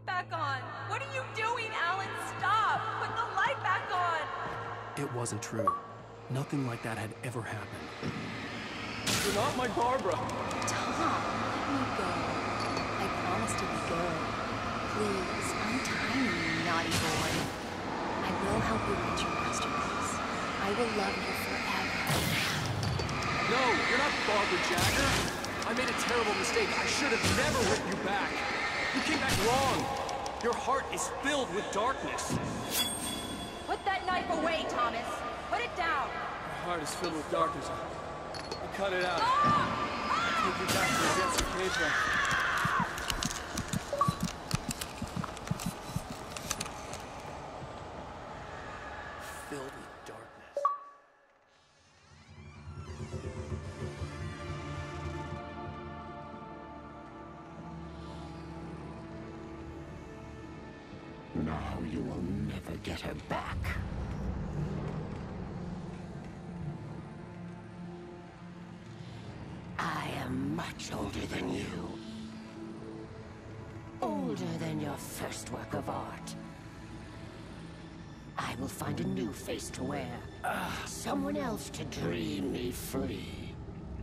light back on! What are you doing, Alan? Stop! Put the light back on! It wasn't true. Nothing like that had ever happened. You're not my Barbara! Tom, let me go. I promise to be good. Please, untie me, you naughty boy. I will help you reach your masterpiece. I will love you forever. No, you're not Barbara Jagger! I made a terrible mistake. I should have never whipped you back. You came back wrong. Your heart is filled with darkness. Put that knife away, Thomas. Put it down. My heart is filled with darkness. I cut it out. Ah! Take you back to the depths of Pedro. Filled with darkness. Now you will never get her back. I am much older than you. Older than your first work of art. I will find a new face to wear. Someone else to dream me free.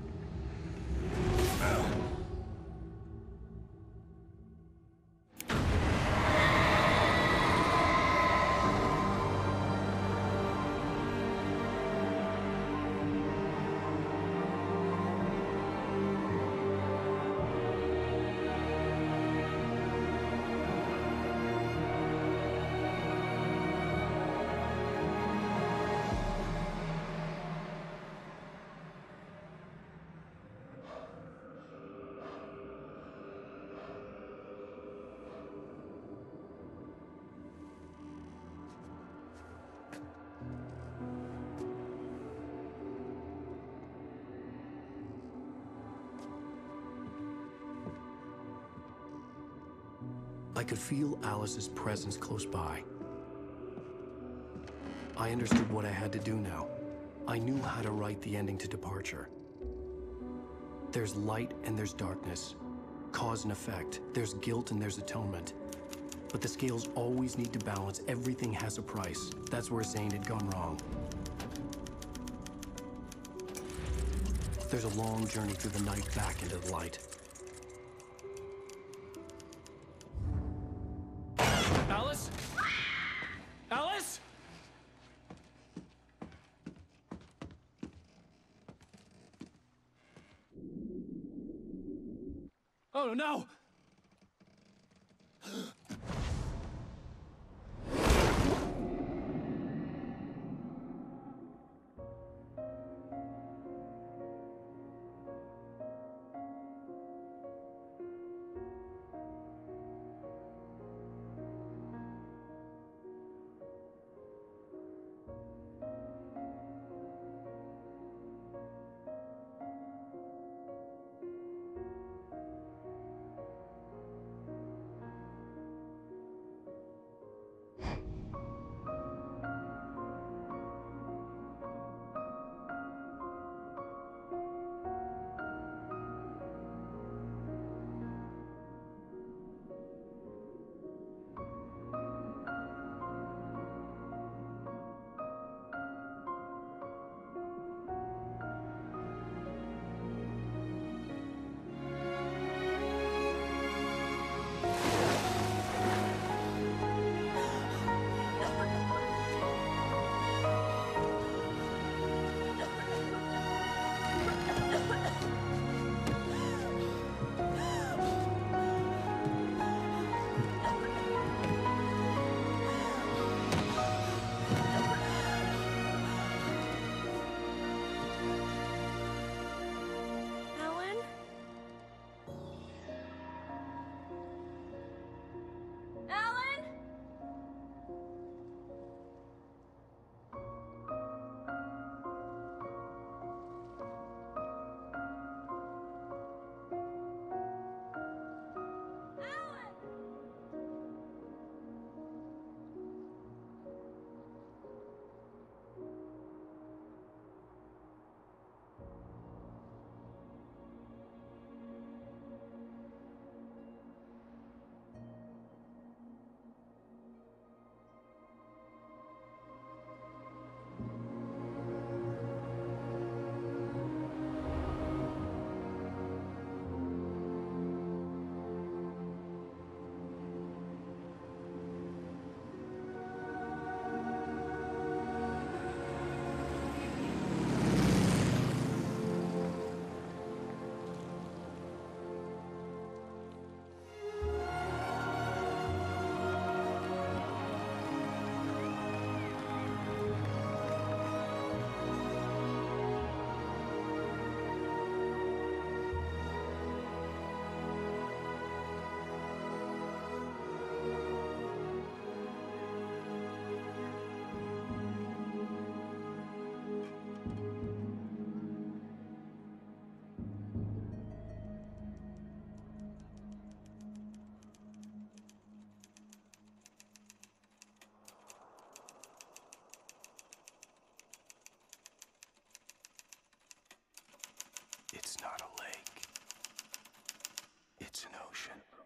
I could feel Alice's presence close by. I understood what I had to do now. I knew how to write the ending to Departure. There's light and there's darkness. Cause and effect. There's guilt and there's atonement. But the scales always need to balance. Everything has a price. That's where Zane had gone wrong. There's a long journey through the night back into the light. Alice? Alice? Oh no! not a lake. It's an ocean.